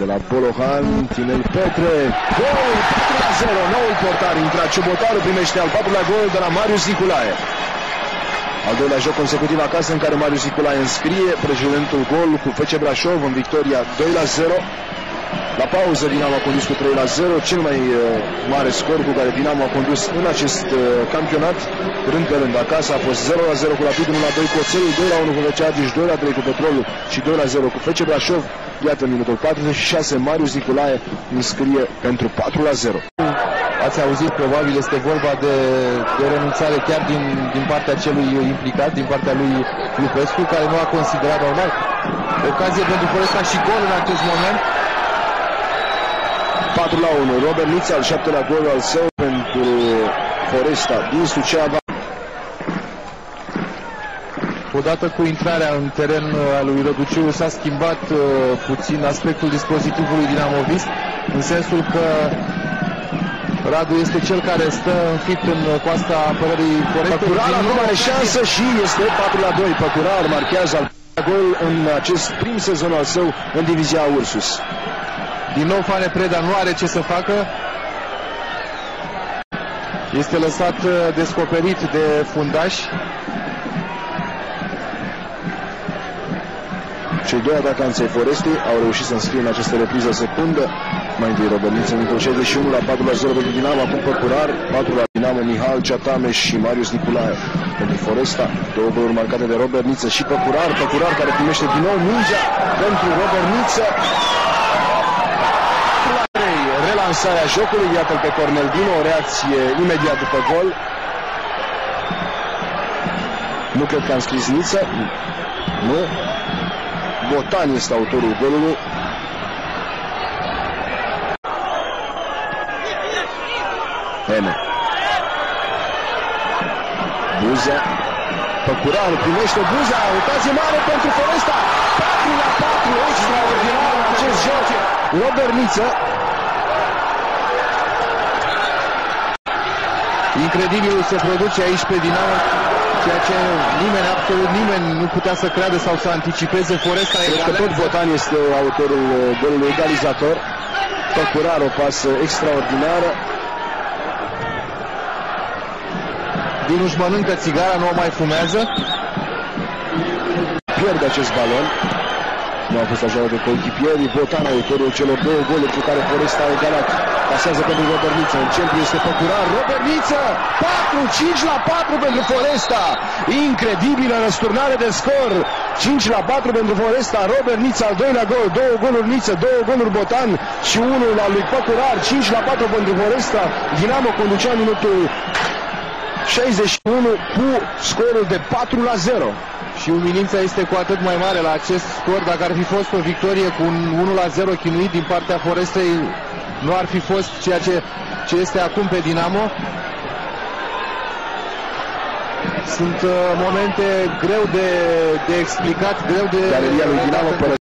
De la Bolohan, Tinel Petre, gol 4-0, noul portar intra, Ciubotaru primește al patrulea gol de la Marius Niculae. Al doilea joc consecutiv acasă în care Marius Niculae înscrie precedentul gol cu FC Brașov în victoria 2-0. La pauză Dinamo a condus cu 3-0, cel mai mare scor cu care Dinamo a condus în acest campionat. Rând pe rând, acasă a fost 0-0 cu Rapid, 1-2 cu Oțelul, 2-1 cu FC Argeș, 2-3 cu Petrolul și 2-0 cu FC Brașov. Iată, în minutul 46, Marius Niculae înscrie pentru 4-0. Ați auzit, probabil este vorba de renunțare chiar din partea celui implicat, din partea lui Lupescu, care nu a considerat normal. Ocazie pentru Foresta și gol în acest moment. 4-1, Robert Niță, al 7-lea gol al său pentru Foresta din Suceava. Odată cu intrarea în teren al lui Răduciu s-a schimbat puțin aspectul dispozitivului dinamovist, în sensul că Radu este cel care stă înfipt în coasta apărării Forestei. Păcurar acum are șansă și este 4-2. Păcurar marchează al gol în acest prim sezon al său în divizia Ursus. Din nou Fane Preda nu are ce să facă. Este lăsat descoperit de fundaș. Cei doi atacanți ai Forestei au reușit să înscrie în această repriză secundă. Mai întâi Robert Niță, minutul 61 la 4-0 pentru Dinamo, acum Păcurar, 4 la Dinamo, Mihal Ceatameș și Marius Niculae. Pentru Foresta, două goluri marcate de Robert Niță și Păcurar, Păcurar care primește din nou mingea pentru Robert Niță. Relansarea jocului, iată-l pe Cornel Dinu, o reacție imediat după gol. Nu cred că am scris Niță. Nu. Botan este autorul golului. Hene. Buza. Păcurar primește Buza. Ocazie mare pentru Foresta. 4-4. Extraordinar în acest joc. Robert Niță. Incredibilul se produce aici pe Dinamo, ceea ce nimeni, absolut nimeni nu putea să creadă sau să anticipeze. Foresta cred că tot Botan este autorul golului egalizator. Păcurar, o pasă extraordinară. Dinu își mănâncă țigara, nu o mai fumează. Pierde acest balon. Nu a fost așa de coechipierii. Botan, autorul celor două goluri cu care Foresta a egalat. Pasează pentru Robert Niță. În centru este Păcurar. Robert Niță! 4-5-4 pentru Foresta. Incredibilă răsturnare de scor. 5-4 pentru Foresta. Robert Niță, al doilea gol. Două goluri Niță, două goluri Botan și unul al lui Păcurar. 5-4 pentru Foresta. Dinamo conducea minutul 61 cu scorul de 4-0. Și umilința este cu atât mai mare la acest scor. Dacă ar fi fost o victorie cu un 1-0 chinuit din partea Forestei, nu ar fi fost ceea ce este acum pe Dinamo. Sunt momente greu de explicat, greu de... Galeria lui Dinamo